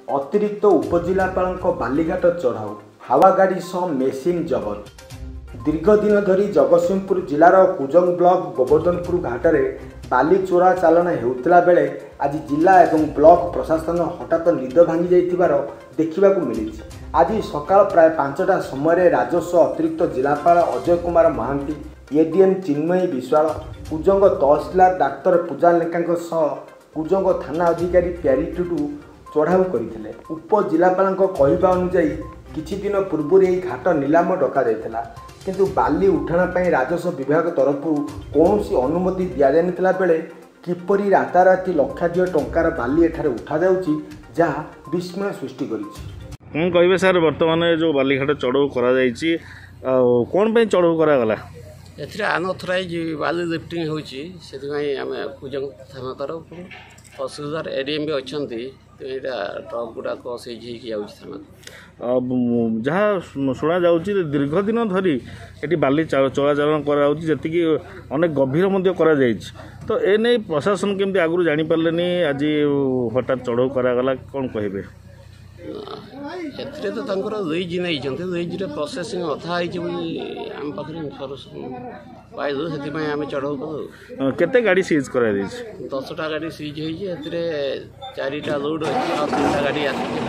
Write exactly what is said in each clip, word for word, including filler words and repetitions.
अतिरिक्त उपजिलापाल बालीघाट चढ़ाऊ हावा गाड़ी सह मेसीन जबत। दीर्घ दिन धरी जगतसिंहपुर जिलार कुजंग ब्लॉक गोवर्धनपुर घाटर बाली चोरा चालन होता बेले आज जिला एवं ब्लॉक प्रशासन हठात निद भांगी जाइथिबार देखा मिली। आज सकाळ प्राय पांचटा समय राजस्व अतिरिक्त जिलापाल अजय कुमार महांती एडीएम चिन्मयी विश्वाल कुजंग तहसीलदार डाक्तर पूजा लेखा सह कुजंग थाना अधिकारी प्यारी टुडू चढ़ाऊ करते। उपजिलापाल कहवा अनुजाई किछि दिन पूर्व यह घाट नीलाम डक किंतु बाली उठाण राजस्व विभाग तरफ कौन अनुमति दि जाता बेले किपरि राताराति लक्षाधिक टंकार बाली एठारे उठा जाउछि जहाँ विस्मय सृष्टि करिछि। कौन कहे सर बर्तमान जो बालीघाट चढ़ाऊ कौन पे चढ़ाऊ करागला एथिरे अनअथराइज बाली लिफ्टिंग होछि सेति आम कुजंग थाना तरफ तहसीलदार एडीएम भी अच्छा ट्रक गुड़ाक सीज थाना जहाँ शुणा जा दीर्घ दिन धरी ये बाली चलाचलन करती अनेक गभीर करा तो ए नहीं प्रशासन केमती आगु जापारे आज हठात चढ़ाऊ करागला कौन कहे एथिरे तो तंकर लीज नहीं लीज प्रोसेसिंग अधा आम पाखे इनफर्मेशन पाइलु से आम चढ़ाऊ कलु। केते गाड़ी सीज कर दसटा गाड़ी सीज होती चारिटा लोड अच्छी और तीनटा गाड़ी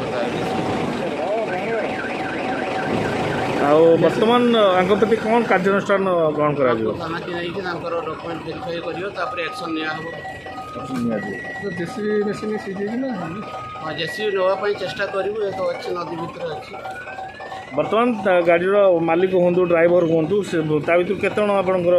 बर्तमान प्रति कौन कार्यानुष्ठान ग्रहण कर थाना की नहीं डॉक्यूमेंट वेरीफाई कर एक्शन जेसीबी मेसीन सीज हाँ जेसीबी नापी चेष्टा करूँ एक अच्छी नदी भितर अच्छी। बर्तमान गाड़ीर मालिक हूँ ड्राइवर हूँ ता भर केत आपंकर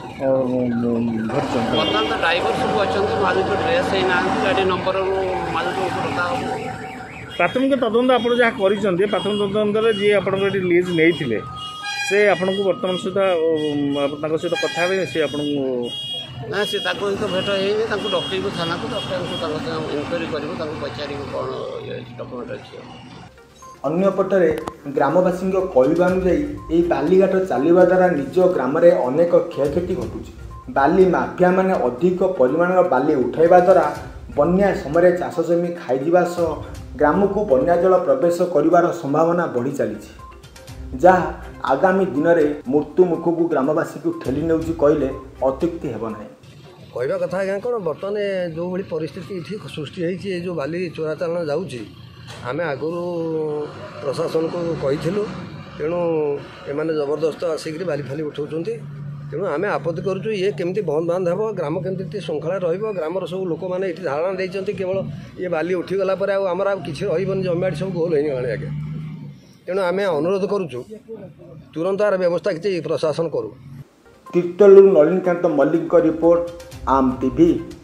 बर्तमान तो ड्राइवर सब अच्छा मालिक ड्रेस ही ना गाड़ी नंबर मालिक प्राथमिक तदंत आप जहाँ कर प्राथमिक तदंत जी आप लीज नहीं से आपन को बर्तमान सहित सहित कथा से आपन ना सी सहित भेट हो डकईबू थाना को इनक्वारी कर पचार कौन डॉक्यूमेंट अच्छी। अन्यपटरे ग्रामवासी कहवा अनुजाई बालीघाट चलवा द्वारा निज ग्राम में अनेक क्षयक्षति घटुଛି। बाली माफिया माने अधिक परिमाण बाली उठाइबा द्वारा बन्या समय चाष जमी खाइजिबा सह ग्राम को बन्या जल प्रवेश करिवार संभावना बढ़ी चली जहाँ आगामी दिन में मृत्यु मुख को ग्रामवासी को ठेली नेउछि कहले अत्युक्ति हेब नाही। कहवा कथा आज्ञा कौन बर्तमान जो भाई परिस्थिति ये सृष्टि होती जो बाली चोरा चालान जाऊँगी आम आगुरी प्रशासन को कहीलु तेणु एमाने जबरदस्त आसिक बाली फाली उठाऊँ तेणु आम आपत्ति करुँ ये केमती बंद बांध हे ग्राम केमती श्रृंखला ग्रामर सब लोक मैंने ये धारणा देते केवल ये बाली उठीगला आमर किसी रही जमिबाड़ी सब गोल हो आज्ञा तेणु आम अनुरोध करुँ तुरंत यार व्यवस्था किसी प्रशासन करूँ। तीर्तलू नलिनीकांत मल्लिक रिपोर्ट आम टीवी।